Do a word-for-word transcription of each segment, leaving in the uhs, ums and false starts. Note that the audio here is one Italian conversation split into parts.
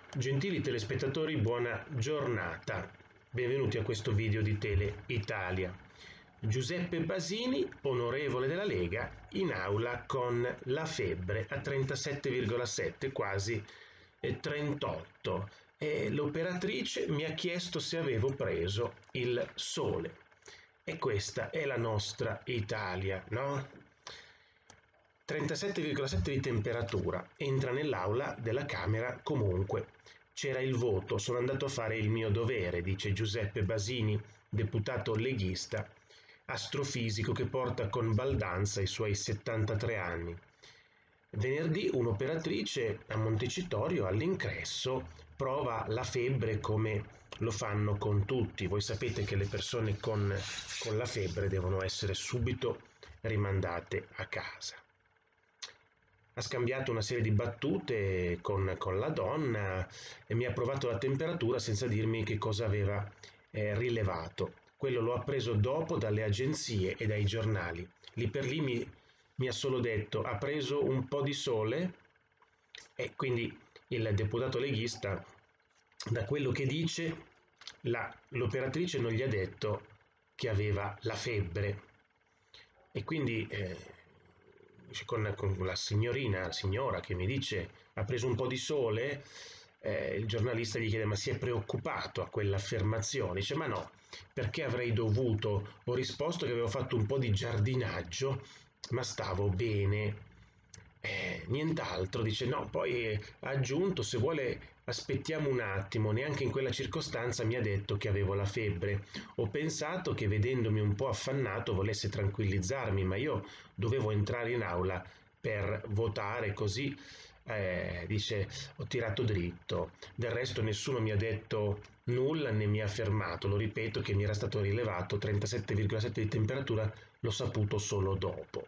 Gentili telespettatori, buona giornata. Benvenuti a questo video di Tele Italia. Giuseppe Basini, onorevole della Lega, in aula con la febbre a trentasette virgola sette, quasi trentotto. E l'operatrice mi ha chiesto se avevo preso il sole. E questa è la nostra Italia, no? trentasette virgola sette di temperatura, entra nell'aula della Camera comunque. C'era il voto, sono andato a fare il mio dovere, dice Giuseppe Basini, deputato leghista, astrofisico che porta con baldanza i suoi settantatré anni. Venerdì un'operatrice a Montecitorio all'ingresso prova la febbre come lo fanno con tutti. Voi sapete che le persone con, con la febbre devono essere subito rimandate a casa. Ha scambiato una serie di battute con, con la donna e mi ha provato la temperatura senza dirmi che cosa aveva eh, rilevato. Quello l'ho appreso dopo dalle agenzie e dai giornali. Lì per lì mi, mi ha solo detto: ha preso un po' di sole? E quindi il deputato leghista, da quello che dice, la, l'operatrice non gli ha detto che aveva la febbre. E quindi eh, Con, con la signorina, la signora che mi dice ha preso un po' di sole, eh, il giornalista gli chiede: ma si è preoccupato a quell'affermazione? Dice: ma no, perché avrei dovuto? Ho risposto che avevo fatto un po' di giardinaggio, ma stavo bene. Eh, nient'altro. Dice: no, poi ha aggiunto: se vuole aspettiamo un attimo, neanche in quella circostanza mi ha detto che avevo la febbre. Ho pensato che vedendomi un po' affannato volesse tranquillizzarmi, ma io dovevo entrare in aula per votare, così eh, dice, ho tirato dritto. Del resto nessuno mi ha detto nulla né mi ha fermato. Lo ripeto che mi era stato rilevato trentasette virgola sette di temperatura, l'ho saputo solo dopo.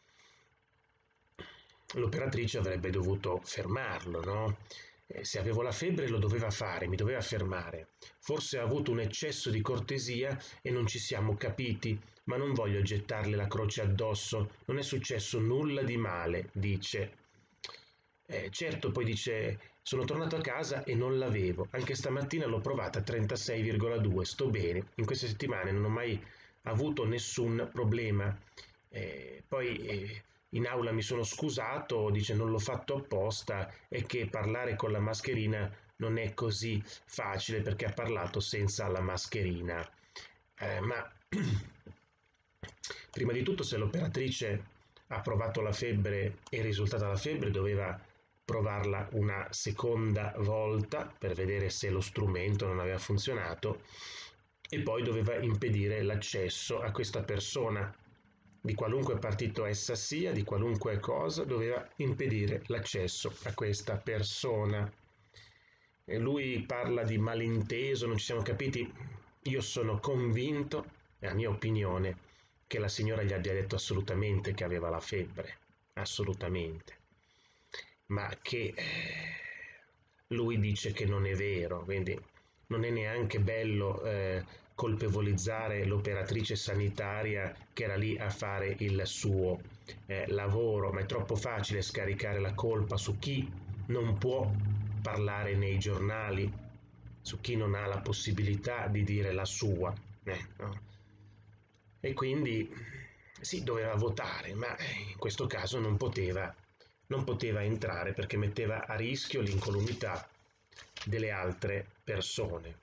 L'operatrice avrebbe dovuto fermarlo, no? Eh, se avevo la febbre lo doveva fare, mi doveva fermare. Forse ha avuto un eccesso di cortesia e non ci siamo capiti, ma non voglio gettarle la croce addosso, non è successo nulla di male, dice. Eh, certo, poi dice: sono tornato a casa e non l'avevo, anche stamattina l'ho provata a trentasei virgola due, sto bene, in queste settimane non ho mai avuto nessun problema. Eh, poi eh, in aula mi sono scusato, dice non l'ho fatto apposta e che parlare con la mascherina non è così facile perché ha parlato senza la mascherina. Eh, ma prima di tutto, se l'operatrice ha provato la febbre e è risultata la febbre, doveva provarla una seconda volta per vedere se lo strumento non aveva funzionato e poi doveva impedire l'accesso a questa persona, di qualunque partito essa sia, di qualunque cosa, doveva impedire l'accesso a questa persona. E lui parla di malinteso, non ci siamo capiti. Io sono convinto, è la mia opinione, che la signora gli abbia detto assolutamente che aveva la febbre, assolutamente, ma che eh, lui dice che non è vero, quindi non è neanche bello eh, colpevolizzare l'operatrice sanitaria che era lì a fare il suo eh, lavoro, ma è troppo facile scaricare la colpa su chi non può parlare nei giornali, su chi non ha la possibilità di dire la sua. Eh, no? E quindi sì, doveva votare, ma in questo caso non poteva, non poteva entrare perché metteva a rischio l'incolumità delle altre persone.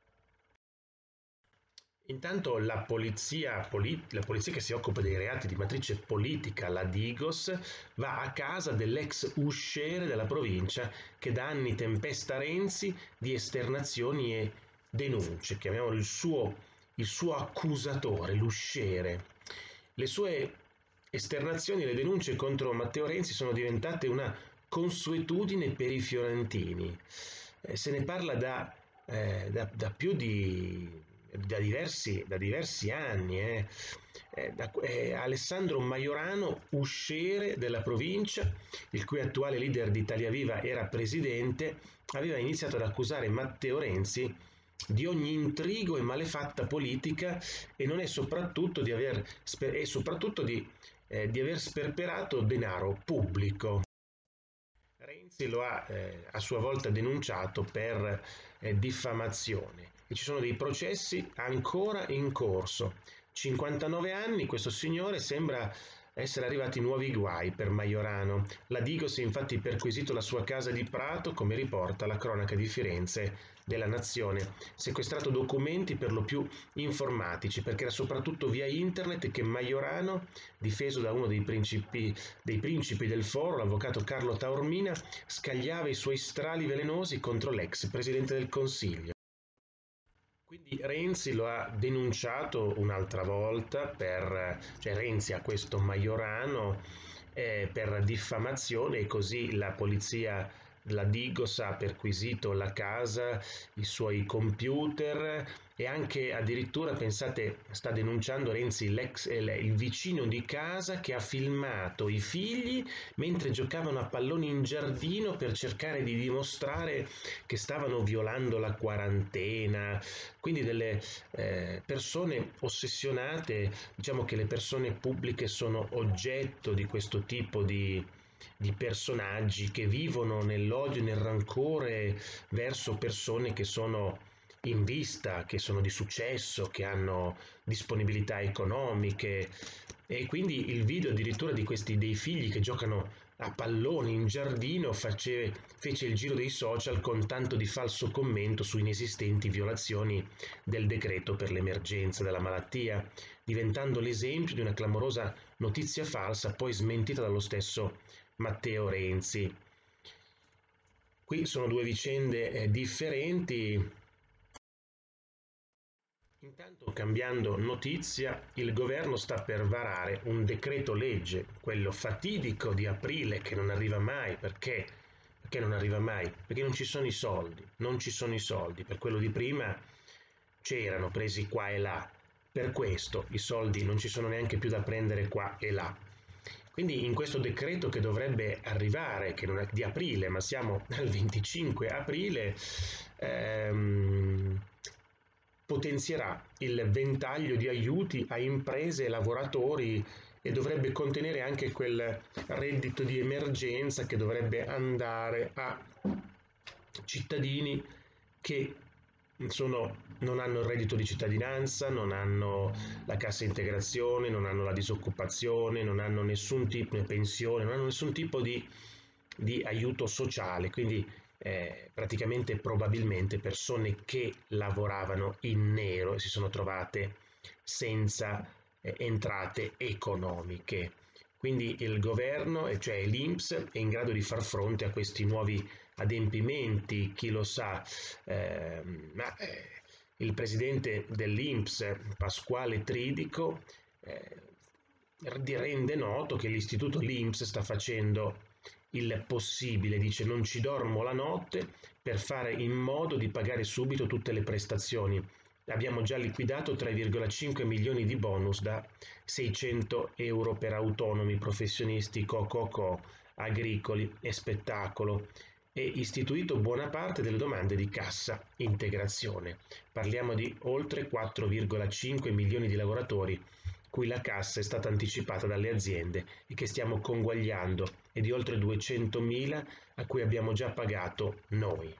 Intanto la polizia, la polizia che si occupa dei reati di matrice politica, la Digos, va a casa dell'ex usciere della provincia che da anni tempesta Renzi di esternazioni e denunce, chiamiamolo il suo, il suo accusatore, l'usciere. Le sue esternazioni e le denunce contro Matteo Renzi sono diventate una consuetudine per i fiorentini. Eh, se ne parla da, eh, da, da più di Da diversi, da diversi anni. Eh. Eh, da, eh, Alessandro Majorano, usciere della provincia, il cui attuale leader di Italia Viva era presidente, aveva iniziato ad accusare Matteo Renzi di ogni intrigo e malefatta politica e non è soprattutto di aver, e soprattutto di, eh, di aver sperperato denaro pubblico. Renzi lo ha eh, a sua volta denunciato per eh, diffamazione e ci sono dei processi ancora in corso. cinquantanove anni, questo signore sembra essere arrivati nuovi guai per Majorano. La Digos ha infatti perquisito la sua casa di Prato, come riporta la cronaca di Firenze della Nazione, sequestrato documenti per lo più informatici, perché era soprattutto via internet che Majorano, difeso da uno dei principi, dei principi del foro, l'avvocato Carlo Taormina, scagliava i suoi strali velenosi contro l'ex presidente del Consiglio. Quindi Renzi lo ha denunciato un'altra volta per, cioè Renzi a questo Majorano eh, per diffamazione e così la polizia, la Digos ha perquisito la casa, i suoi computer e anche addirittura, pensate, sta denunciando Renzi l'ex, il vicino di casa che ha filmato i figli mentre giocavano a pallone in giardino per cercare di dimostrare che stavano violando la quarantena, quindi delle eh, persone ossessionate. Diciamo che le persone pubbliche sono oggetto di questo tipo di, di personaggi che vivono nell'odio e nel rancore verso persone che sono in vista, che sono di successo, che hanno disponibilità economiche, e quindi il video addirittura di questi dei figli che giocano a pallone in giardino face, fece il giro dei social con tanto di falso commento su inesistenti violazioni del decreto per l'emergenza della malattia, diventando l'esempio di una clamorosa notizia falsa poi smentita dallo stesso Matteo Renzi. Qui sono due vicende eh, differenti. Intanto, cambiando notizia, il governo sta per varare un decreto legge, quello fatidico di aprile che non arriva mai. Perché? Perché non arriva mai? Perché non ci sono i soldi, non ci sono i soldi. Per quello di prima c'erano, presi qua e là. Per questo i soldi non ci sono neanche più da prendere qua e là. Quindi in questo decreto che dovrebbe arrivare, che non è di aprile, ma siamo al venticinque aprile, ehm, potenzierà il ventaglio di aiuti a imprese e lavoratori e dovrebbe contenere anche quel reddito di emergenza che dovrebbe andare a cittadini che sono, non hanno il reddito di cittadinanza, non hanno la cassa integrazione, non hanno la disoccupazione, non hanno nessun tipo di pensione, non hanno nessun tipo di, di aiuto sociale. Quindi eh, praticamente probabilmente persone che lavoravano in nero e si sono trovate senza eh, entrate economiche. Quindi il governo, cioè l'I N P S, è in grado di far fronte a questi nuovi adempimenti, chi lo sa, eh, ma eh, il presidente dell'I N P S, Pasquale Tridico, eh, rende noto che l'istituto l'I N P S sta facendo il possibile, dice non ci dormo la notte per fare in modo di pagare subito tutte le prestazioni. Abbiamo già liquidato tre virgola cinque milioni di bonus da seicento euro per autonomi, professionisti, co-co-co, agricoli e spettacolo, e istituito buona parte delle domande di cassa integrazione. Parliamo di oltre quattro virgola cinque milioni di lavoratori cui la cassa è stata anticipata dalle aziende e che stiamo conguagliando, e di oltre duecentomila a cui abbiamo già pagato noi.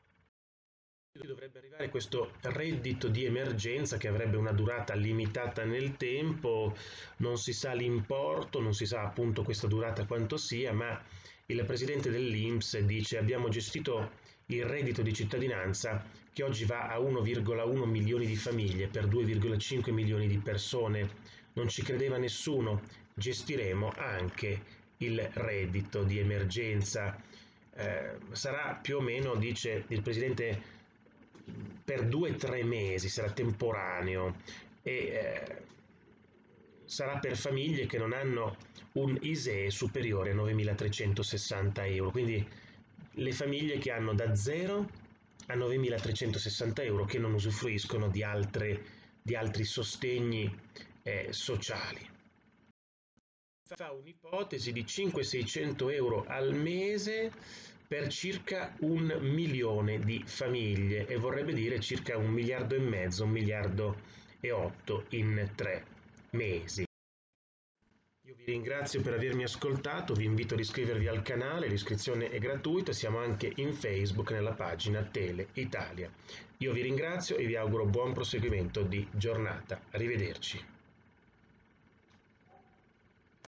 Dovrebbe arrivare questo reddito di emergenza che avrebbe una durata limitata nel tempo, non si sa l'importo, non si sa appunto questa durata quanto sia, ma il presidente dell'I N P S dice abbiamo gestito il reddito di cittadinanza che oggi va a uno virgola uno milioni di famiglie per due virgola cinque milioni di persone, non ci credeva nessuno, gestiremo anche il reddito di emergenza. Eh, sarà più o meno, dice il presidente, per due o tre mesi, sarà temporaneo e eh, sarà per famiglie che non hanno un I S E E superiore a novemilatrecentosessanta euro, quindi le famiglie che hanno da zero a novemilatrecentosessanta euro che non usufruiscono di, altre, di altri sostegni eh, sociali. Fa un'ipotesi di cinquecento-seicento euro al mese per circa un milione di famiglie e vorrebbe dire circa un miliardo e mezzo, un miliardo e otto in tre mesi. Io vi Vi ringrazio per avermi ascoltato, vi invito ad iscrivervi al canale, l'iscrizione è gratuita, siamo anche in Facebook nella pagina Tele Italia. Io vi ringrazio e vi auguro buon proseguimento di giornata. Arrivederci.